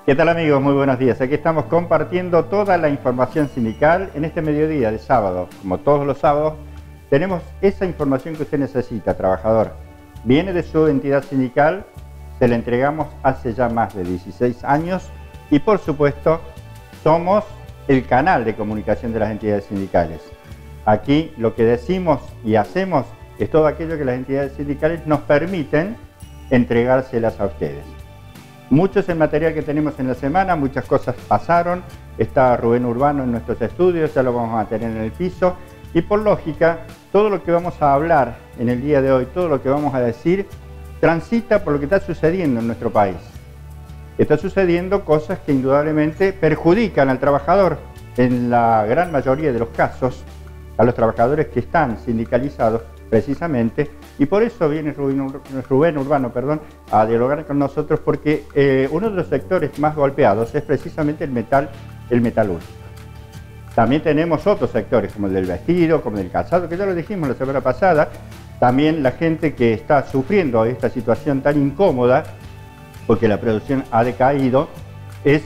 ¿Qué tal amigos? Muy buenos días. Aquí estamos compartiendo toda la información sindical en este mediodía de sábado. Como todos los sábados, tenemos esa información que usted necesita, trabajador. Viene de su entidad sindical, se la entregamos hace ya más de 16 años y por supuesto somos el canal de comunicación de las entidades sindicales. Aquí lo que decimos y hacemos es todo aquello que las entidades sindicales nos permiten entregárselas a ustedes. Mucho es el material que tenemos en la semana, muchas cosas pasaron, está Rubén Urbano en nuestros estudios, ya lo vamos a tener en el piso y por lógica, todo lo que vamos a hablar en el día de hoy, todo lo que vamos a decir, transita por lo que está sucediendo en nuestro país. Está sucediendo cosas que indudablemente perjudican al trabajador, en la gran mayoría de los casos, a los trabajadores que están sindicalizados precisamente, y por eso viene Rubén Urbano a dialogar con nosotros, porque uno de los sectores más golpeados es precisamente el metalúrgico. También tenemos otros sectores como el del vestido, como el del calzado, que ya lo dijimos la semana pasada. También la gente que está sufriendo esta situación tan incómoda, porque la producción ha decaído, es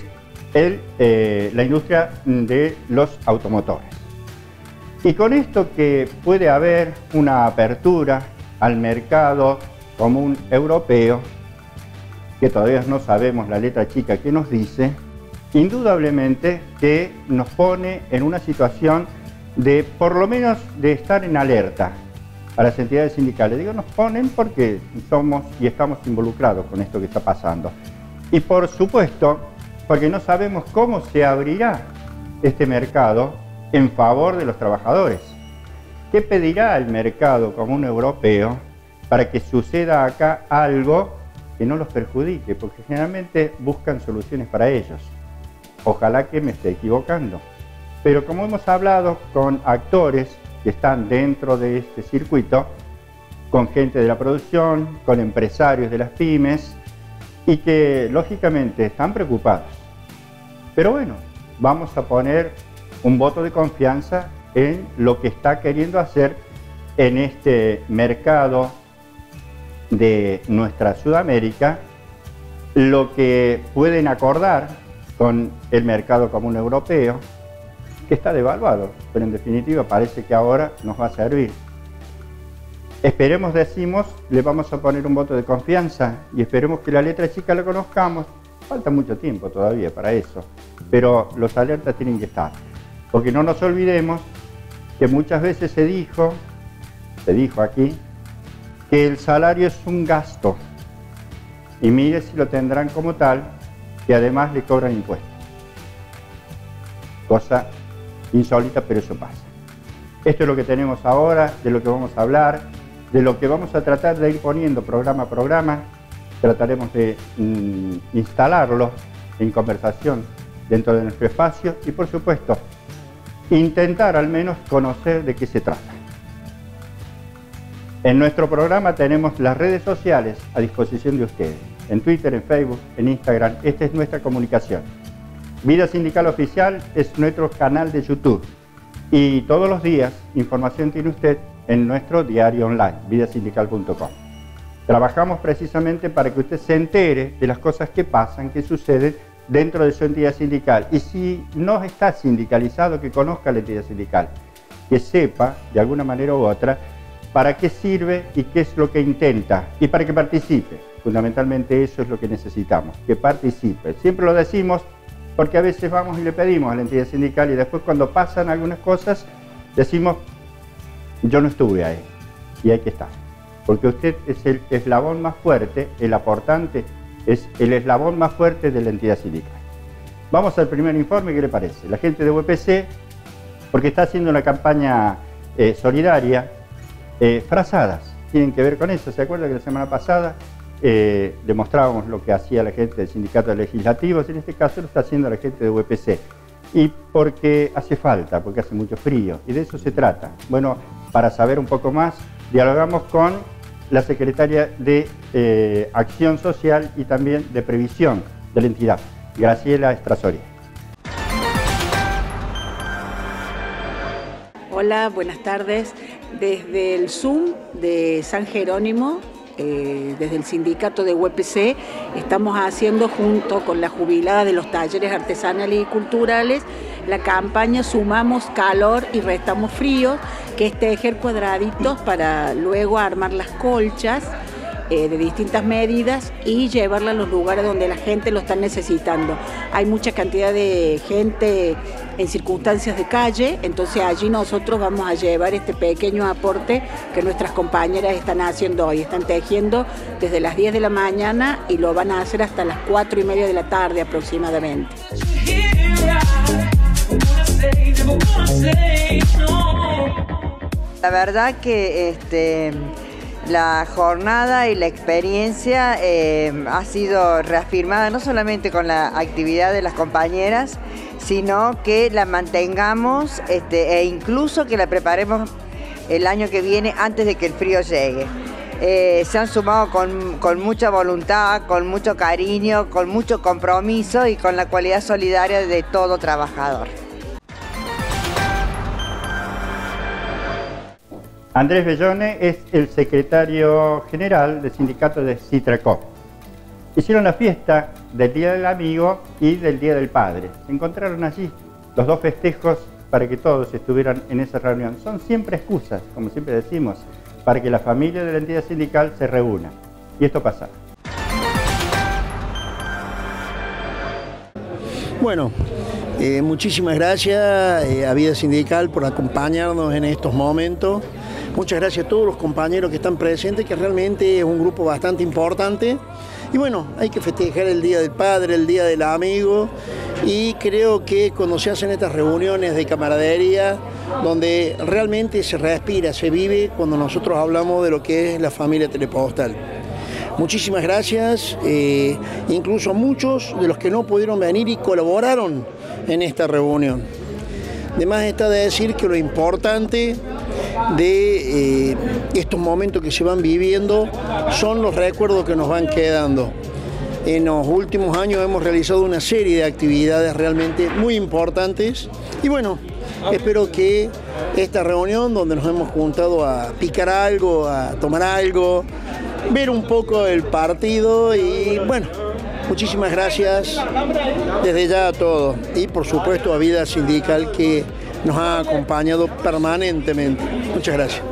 la industria de los automotores. Y con esto que puede haber una apertura al mercado común europeo, que todavía no sabemos la letra chica que nos dice, indudablemente que nos pone en una situación de, por lo menos, de estar en alerta a las entidades sindicales. Digo, nos ponen porque somos y estamos involucrados con esto que está pasando. Y por supuesto, porque no sabemos cómo se abrirá este mercado en favor de los trabajadores. ¿Qué pedirá el mercado común europeo para que suceda acá algo que no los perjudique? Porque generalmente buscan soluciones para ellos. Ojalá que me esté equivocando. Pero como hemos hablado con actores que están dentro de este circuito, con gente de la producción, con empresarios de las pymes, y que lógicamente están preocupados. Pero bueno, vamos a poner un voto de confianza en lo que está queriendo hacer en este mercado de nuestra Sudamérica, lo que pueden acordar con el mercado común europeo, que está devaluado, pero en definitiva parece que ahora nos va a servir. Esperemos, decimos, le vamos a poner un voto de confianza y esperemos que la letra chica la conozcamos. Falta mucho tiempo todavía para eso, pero los alertas tienen que estar. Porque no nos olvidemos que muchas veces se dijo aquí, que el salario es un gasto. Y mire si lo tendrán como tal, que además le cobran impuestos. Cosa insólita, pero eso pasa. Esto es lo que tenemos ahora, de lo que vamos a hablar, de lo que vamos a tratar de ir poniendo programa a programa. Trataremos de instalarlo en conversación dentro de nuestro espacio y, por supuesto, intentar al menos conocer de qué se trata. En nuestro programa tenemos las redes sociales a disposición de ustedes. En Twitter, en Facebook, en Instagram. Esta es nuestra comunicación. Vida Sindical Oficial es nuestro canal de YouTube. Y todos los días información tiene usted en nuestro diario online, vidasindical.com. Trabajamos precisamente para que usted se entere de las cosas que pasan, que suceden dentro de su entidad sindical. Y si no está sindicalizado, que conozca la entidad sindical, que sepa de alguna manera u otra para qué sirve y qué es lo que intenta y para que participe. Fundamentalmente eso es lo que necesitamos, que participe. Siempre lo decimos porque a veces vamos y le pedimos a la entidad sindical y después cuando pasan algunas cosas decimos, yo no estuve ahí, y hay que estar. Porque usted es el eslabón más fuerte, el aportante, es el eslabón más fuerte de la entidad sindical. Vamos al primer informe, ¿qué le parece? La gente de UPC, porque está haciendo una campaña solidaria, frazadas, tienen que ver con eso. ¿Se acuerda que la semana pasada demostrábamos lo que hacía la gente del sindicato de legislativos? En este caso lo está haciendo la gente de UPC. Y porque hace falta, porque hace mucho frío, y de eso se trata. Bueno, para saber un poco más, dialogamos con la secretaria de Acción Social y también de Previsión de la entidad, Graciela Estrasori. Hola, buenas tardes. Desde el Zoom de San Jerónimo desde el sindicato de UPC, estamos haciendo junto con la jubilada de los talleres artesanales y culturales la campaña Sumamos Calor y Restamos Frío, que es tejer cuadraditos para luego armar las colchas de distintas medidas y llevarla a los lugares donde la gente lo está necesitando. Hay mucha cantidad de gente en circunstancias de calle, entonces allí nosotros vamos a llevar este pequeño aporte que nuestras compañeras están haciendo hoy. Están tejiendo desde las 10 de la mañana y lo van a hacer hasta las 4:30 de la tarde aproximadamente. La verdad que la jornada y la experiencia ha sido reafirmada no solamente con la actividad de las compañeras, sino que la mantengamos e incluso que la preparemos el año que viene antes de que el frío llegue. Se han sumado con mucha voluntad, con mucho cariño, con mucho compromiso y con la cualidad solidaria de todo trabajador. Andrés Bellone es el secretario general del sindicato de Citracop. Hicieron la fiesta del Día del Amigo y del Día del Padre. Se encontraron allí los dos festejos para que todos estuvieran en esa reunión. Son siempre excusas, como siempre decimos, para que la familia de la entidad sindical se reúna. Y esto pasa. Bueno, muchísimas gracias a Vida Sindical por acompañarnos en estos momentos. Muchas gracias a todos los compañeros que están presentes, que realmente es un grupo bastante importante. Y bueno, hay que festejar el Día del Padre, el Día del Amigo. Y creo que cuando se hacen estas reuniones de camaradería, donde realmente se respira, se vive, cuando nosotros hablamos de lo que es la familia Telepostal. Muchísimas gracias, incluso a muchos de los que no pudieron venir y colaboraron en esta reunión. Además está de decir que lo importante de estos momentos que se van viviendo son los recuerdos que nos van quedando. En los últimos años hemos realizado una serie de actividades realmente muy importantes y bueno, espero que esta reunión donde nos hemos juntado a picar algo, a tomar algo, ver un poco el partido y bueno, muchísimas gracias desde ya a todos y por supuesto a Vida Sindical que nos ha acompañado permanentemente. Muchas gracias.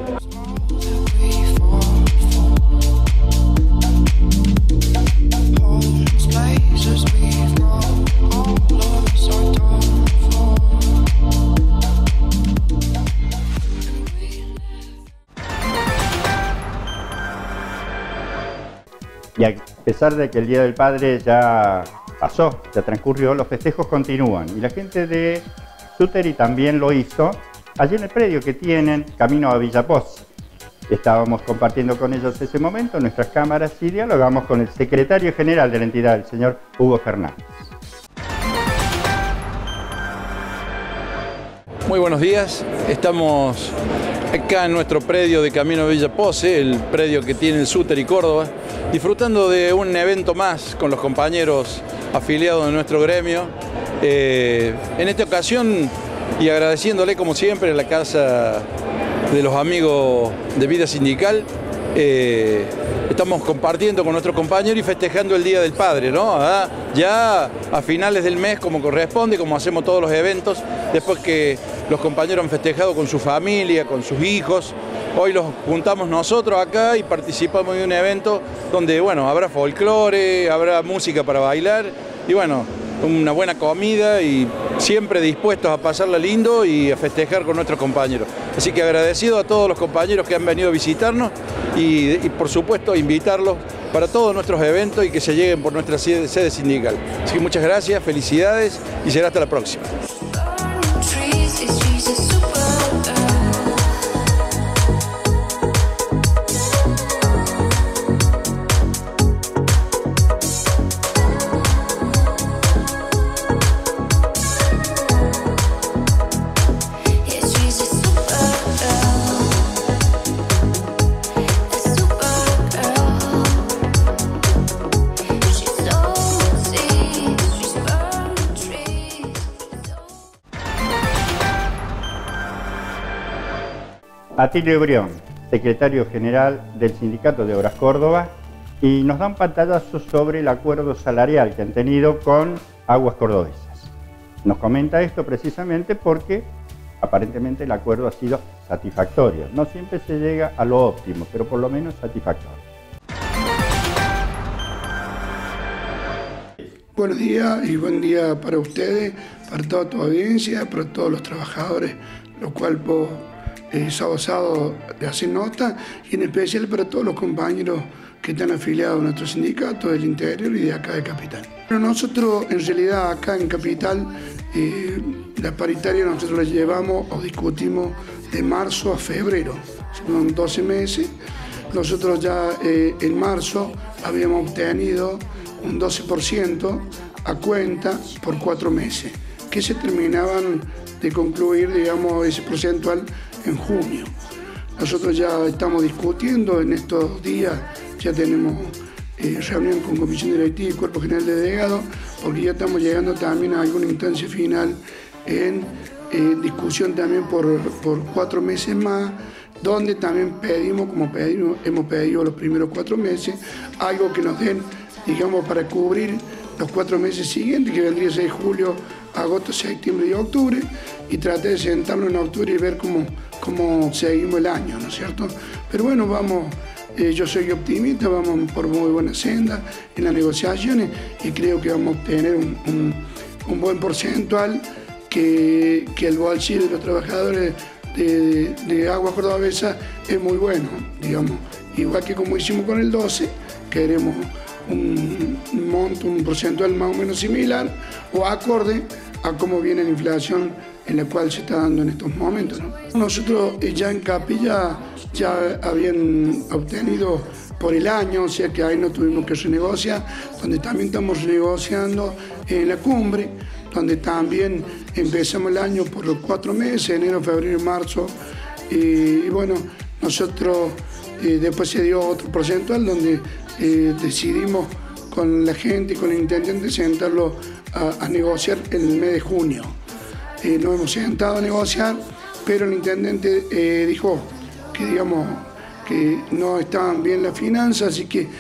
Y a pesar de que el Día del Padre ya pasó, ya transcurrió, los festejos continúan. Y la gente de Suteri también lo hizo allí en el predio que tienen camino a Villapós. Estábamos compartiendo con ellos ese momento, nuestras cámaras, y dialogamos con el secretario general de la entidad, el señor Hugo Fernández. Muy buenos días, estamos acá en nuestro predio de Camino a Villapós, el predio que tiene el Suteri Córdoba, disfrutando de un evento más con los compañeros afiliados de nuestro gremio. En esta ocasión, y agradeciéndole como siempre a la Casa de los Amigos de Vida Sindical, estamos compartiendo con nuestros compañeros y festejando el Día del Padre, ¿no? Ya a finales del mes, como corresponde, como hacemos todos los eventos, después que los compañeros han festejado con su familia, con sus hijos. Hoy los juntamos nosotros acá y participamos de un evento donde, bueno, habrá folclore, habrá música para bailar y, bueno, una buena comida y siempre dispuestos a pasarla lindo y a festejar con nuestros compañeros. Así que agradecido a todos los compañeros que han venido a visitarnos y por supuesto invitarlos para todos nuestros eventos y que se lleguen por nuestra sede sindical. Así que muchas gracias, felicidades y será hasta la próxima. Atilio Brión, secretario general del Sindicato de Obras Córdoba, y nos da un pantallazo sobre el acuerdo salarial que han tenido con Aguas Cordobesas. Nos comenta esto precisamente porque aparentemente el acuerdo ha sido satisfactorio. No siempre se llega a lo óptimo, pero por lo menos satisfactorio. Buenos días y buen día para ustedes, para toda tu audiencia, para todos los trabajadores, lo cual vos sábado de hacer nota, y en especial para todos los compañeros que están afiliados a nuestro sindicato del interior y de acá de Capital. Pero nosotros en realidad acá en Capital la paritaria nosotros la llevamos o discutimos de marzo a febrero, son 12 meses. Nosotros ya en marzo habíamos obtenido un 12% a cuenta por 4 meses, que se terminaban de concluir, digamos, ese porcentual en junio. Nosotros ya estamos discutiendo en estos días, ya tenemos reunión con Comisión Directiva y Cuerpo General de Delegados, porque ya estamos llegando también a alguna instancia final en discusión también por 4 meses más, donde también pedimos, hemos pedido los primeros 4 meses, algo que nos den, digamos, para cubrir los 4 meses siguientes, que vendría 6 de julio, agosto, septiembre y octubre, y traté de sentarnos en octubre y ver cómo seguimos el año, ¿no es cierto? Pero bueno, vamos, yo soy optimista, vamos por muy buena senda en las negociaciones y creo que vamos a obtener un buen porcentual que el bolsillo de los trabajadores de Aguas Cordobesas es muy bueno, digamos. Igual que como hicimos con el 12, queremos un monto, un porcentual más o menos similar o acorde a cómo viene la inflación en la cual se está dando en estos momentos, ¿no? Nosotros ya en Capilla ya habían obtenido por el año, o sea que ahí no tuvimos que renegociar, donde también estamos renegociando en la cumbre, donde también empezamos el año por los 4 meses, enero, febrero y marzo, y bueno, nosotros después se dio otro porcentual donde decidimos con la gente y con el intendente sentarlo a negociar en el mes de junio. Nos hemos sentado a negociar, pero el intendente dijo que, digamos, que no estaban bien las finanzas, así que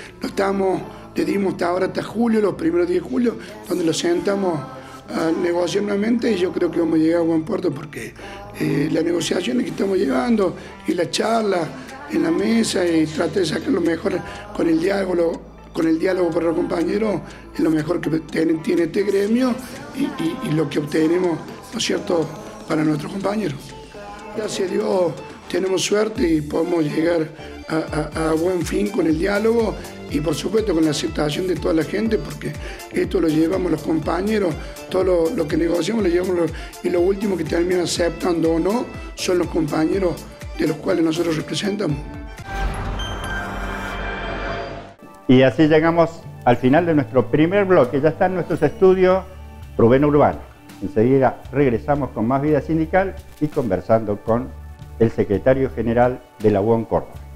le dimos hasta ahora, hasta julio, los primeros 10 de julio, donde lo sentamos a negociar nuevamente, y yo creo que vamos a llegar a buen puerto porque las negociaciones que estamos llevando y la charla en la mesa y tratar de sacar lo mejor con el diálogo para los compañeros, es lo mejor que tiene este gremio y lo que obtenemos, ¿no es cierto?, para nuestros compañeros. Gracias a Dios tenemos suerte y podemos llegar a buen fin con el diálogo y por supuesto con la aceptación de toda la gente, porque esto lo llevamos los compañeros, todo lo que negociamos lo llevamos y lo último que terminan aceptando o no son los compañeros de los cuales nosotros representamos. Y así llegamos al final de nuestro primer bloque. Ya está en nuestros estudios Rubén Urbano. Enseguida regresamos con más vida sindical y conversando con el secretario general de la UON Córdoba.